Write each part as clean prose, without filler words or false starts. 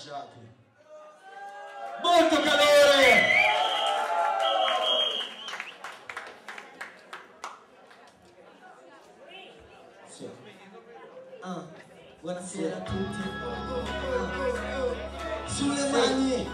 scoraggiati. Molto calore! Sì. Buonasera a tutti. Sulle mani.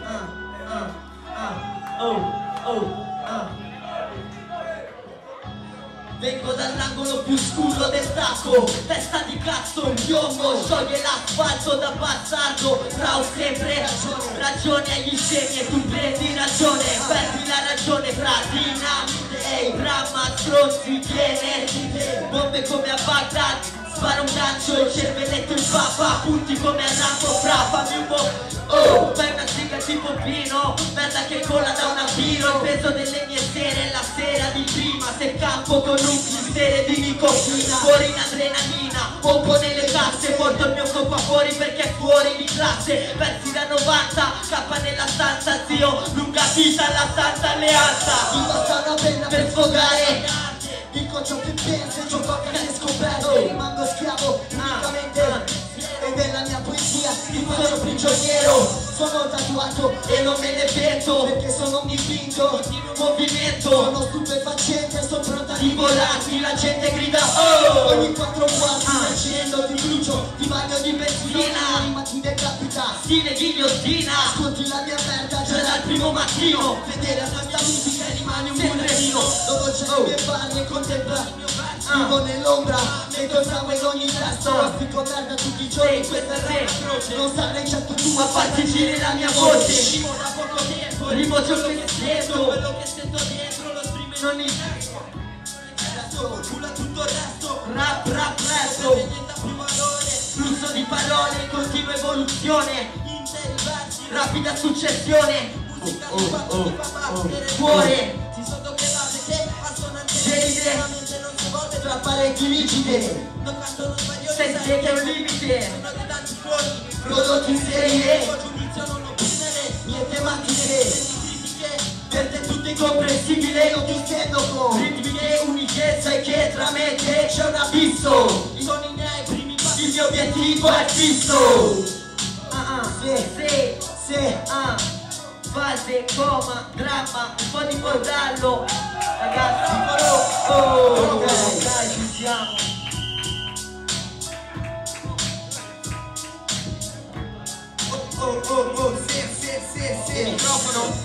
Vengo dall'angolo più scuro del tacco, testa di cazzo, il piombo scioglie l'asfalto da bastardo. Rao sempre ragione agli scemi e tu prendi ragione, perdi la ragione fra dinamite e Brahma, stronzi, tiene bombe come a Baghdad, spara un gancio e il cervelletto il papa, punti come a Rambo, fra fammi un po'. Oh, fai una siga tipo vino, merda che cola da un avvino, il peso delle mie sere, la sera di prima, se campo con un clistere di nicotina, fuori in adrenalina, pompo nelle casse, porto il mio copo fuori perché è fuori di classe, persi da 90, cappa nella stanza, zio, lunga vita alla santa alleanza, mi basta una penna per sfogare, dico ciò che penso, ciò che hai scoperto, rimango schiavo unicamente. E della mia poesia ti faccio prigioniero. Sono tatuato e non me ne pento, perché sono un dipinto in un movimento. Sono stupefacente, sono pronta di volarti. La gente grida oh! Ogni 4 quarti accendo, ti brucio, ti bagno di benzina, ma ti decapita, stile ghigliottina. Ascolti la mia merda già dal primo mattino. Vedere a questa musica e rimani un bullettino. Dove c'è le mie barre contemplare. Vivo nell'ombra, metto il sangue in ogni testo. Spico merda tutti i giorni, questa è la croce. Non sarei certo tu a farti girare la mia voce. Scimo da poco tempo, rimoggio che sento. Quello che sento dentro lo esprime in ogni testo. Culla tutto il resto. Rap, rap, resto. Diventa più valore. Flusso di parole in continua evoluzione. Interi versi, rapida successione. Musica che fatto ti fa battere cuore. Si sotto che base te, assonante gelide. Tra parecchi rigide, non canto, non sbaglio, sente che è un limite. Sono di tanti cloni, prodotti in serie. Il tuo giudizio non opinere, niente macchine. Critiche, per te tutto incomprensibile. Non ti intendo con ritmiche uniche, sai che tra me e te c'è un abisso. Sono i miei primi passi, il mio obiettivo è fisso. Fase, coma, dramma, un po' di bordello. Ragazzi, dai, ci siamo. Sì, microfono.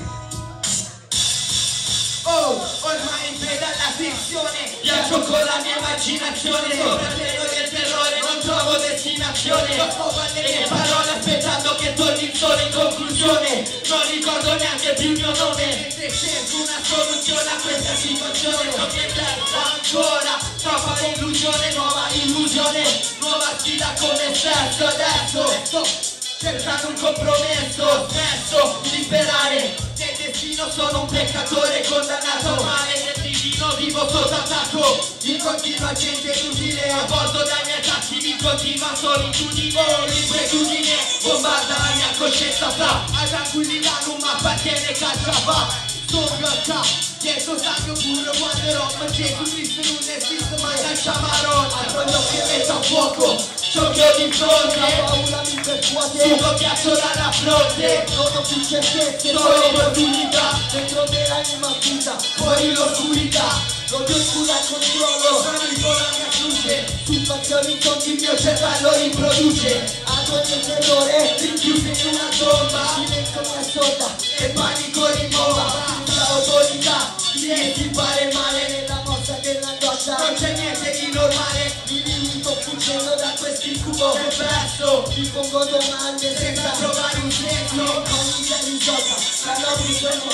Ormai in preda alla finzione, viaggio con la mia immaginazione, sopra il treno del terrore, non trovo destinazione, sfogo alle mie parole aspettando che torni il sole. In conclusione, non ricordo neanche più il mio nome, mentre cerco una soluzione a questa situazione. So che terza ancora, troppa illusione, nuova illusione, nuova sfida con me stesso. Adesso sto cercando un compromesso, smesso di liberare. Nel destino sono un peccatore condannato a male, nel divino vivo sotto attacco di continua gente inutile, avvolto dai miei attacchi di continua solitudine. L'inquietudine bombarda la mia coscienza, fra a tranquillità non mi appartiene, caccia va. Sono acá, dietro sangue puro, guarderò per Gesù Cristo non esiste mai nel ciamarone. Apro gli occhi e metto a fuoco ciò che ho di fronte, la paura mi percuote, sugo ghiaccio dalla fronte. Non ho più certezze, solo opportunità, dentro dell'anima chiusa, fuori l'oscurità. L'odio scura il controllo, sono con la mia luce, situazioni con il mio cervello riproduce. Agonia e terrore, rinchiusi in una tomba, silenzio mi assorda e panico rinnova. L'autorità, ti pare male nella mossa dell'angoscia, non c'è niente di normale, mi limito fuggendo da quest'incubo depresso, mi pongo domande senza trovare un senso, ogni idea risolta, la logica è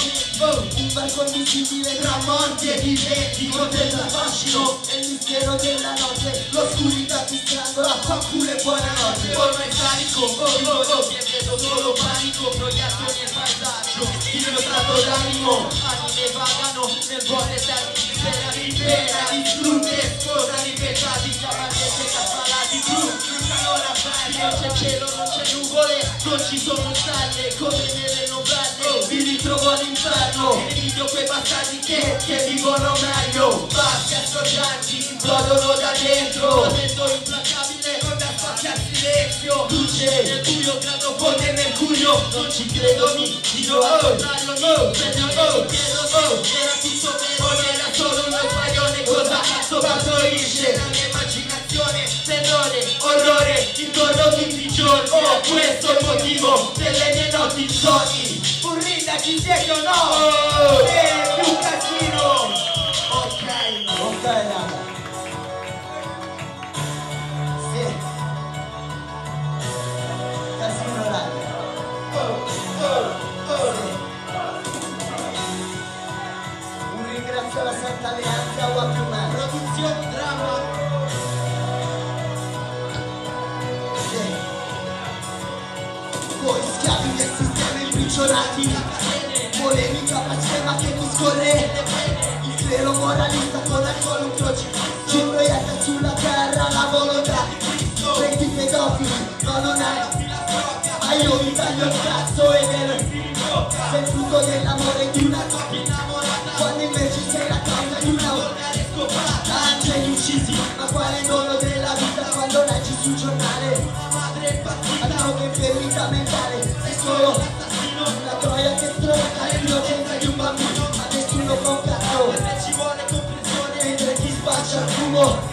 un barco invisibile tra morti e viventi, contempla il fascino e il mistero della notte, l'oscurità ti strangola, fa pure buonanotte. Ormai carico, ti vedo solo panico, proiettoni nel paesaggio, il mio tratto d'animo, anime vagano nel vuoto eterno, libera, distrutte, scuosa, ripetati, chiamate cappalati blu, allora belli, non c'è cielo, non c'è nuvole, non ci sono stelle, come nelle novelle, mi ritrovo all'inferno, e invidio quei bastardi che vivono meglio, bassi assorgenti, implodono da dentro, lamento implacabile, non è davanti al silenzio. Luce nel buio, grado fonte mercurio. Non ci credo, mi giro al contrario, mi chiedo, era tutto vero, era solo un sbaglione. Cosa cazzo partorisce la mia immaginazione? Terrore, orrore, intorno tutti i giorni. Oh, questo è il motivo delle mie notti insonni. Burrinda, ci siete o no? Più casino. Ok, raga. Sì. Casino, raga. Sì. Un ringrazio alla Santa Alleanza o a più mano. Produzione, drama. Sì. Voi schiavi del sistema imprigionati, polemica passiva che mi scorre. Il clero moralista con alcol un crocifisso proietta sulla terra la volontà di Cristo. Prendi pedofili, ma non hai. Ma io vi taglio il cazzo ed ero sei il frutto dell'amore di una coppia innamorata, quando invece sei la causa di una volgare scopata. Angeli uccisi, ma quale dono della vita quando leggi sul giornale una madre impazzita, altro che infermità mentale, sei solo l'assassino, una troia che stronca l'innocenza di un bambino, ma nessuno fa un cazzo, perché ci vuole comprensione mentre chi spaccia il fumo.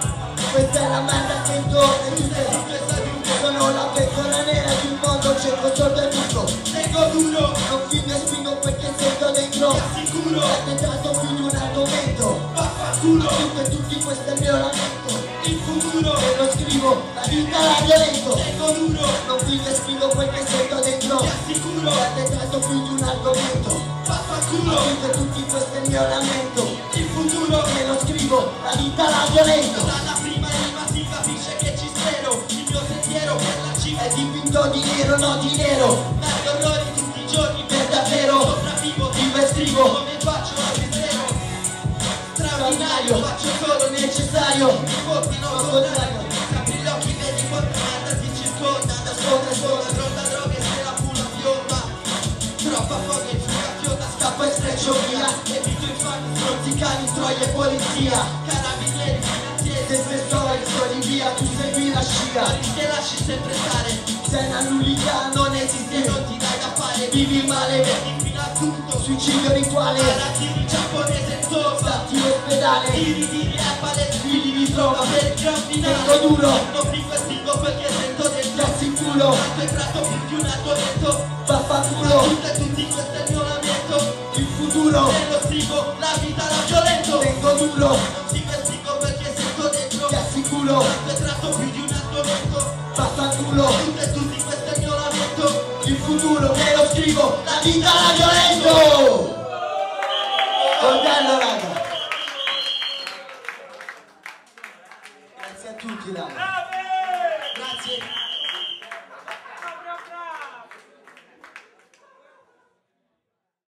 Questa è la merda che intorno e tutte le salute sono la pecora nera di un mondo cieco sordo e muto. Tengo duro, Non figlio e spingo perché sento dentro. ti assicuro, Ho tentato più di un argomento. vaffanculo, Più che tutti questo è il mio lamento. il futuro, E lo scrivo, la vita la violento. tengo duro, Non figlio e spingo perché sento dentro. ti assicuro, Ho tentato più di un argomento. vaffanculo, Più che tutti questo è il mio lamento. il futuro. E lo scrivo, la vita la violento. Dalla prima rima si capisce che ci spero, il mio sentiero per la cima È dipinto di nero, no di nero. dagli orrori tutti i giorni Per davvero, sopravvivo, vivo e scrivo. come faccio a vedere straordinario, faccio solo il necessario, Necessario. mi portano al contrario, apri gli occhi, vedi quanta merda ti circonda, da sopra, droga, droghe, se la pula bionda, troppa foga in fuga, fionda, Scappo e streccio via. evito infami, Stronzi cani, troie e polizia. carabinieri, finanzieri, Se sei soli via, tu segui la scia. te lasci sempre stare, Sei una nullità, non e esiste. non ti dai da fare, Vivi male, vedi fino a tutto, suicidio rituale. malattie giapponese insomma, Stati in ospedale, tiri di rap alle figli di trova. per il gran finale, Tengo duro, non fico e stingo perché sento dentro, ti assicuro. tanto è tratto più di un argomento, Vaffanculo, tutte e tutti questo è il mio lamento, il futuro. se lo scrivo la vita la violento, Tengo duro, non fico e stingo perché sento dentro, ti assicuro. tanto è tratto più di un argomento, Vaffanculo, tutte e tutti questo è il mio lamento, il futuro me lo scrivo. La vita la violento. Coltello, raga. Grazie a tutti, raga. grazie.